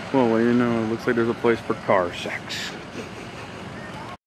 Well, you know, it looks like there's a place for car sex.